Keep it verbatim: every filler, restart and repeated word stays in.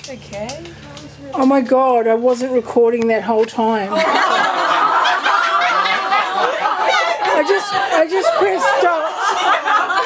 That's okay. Oh my God, I wasn't recording that whole time. I just, I just pressed stop.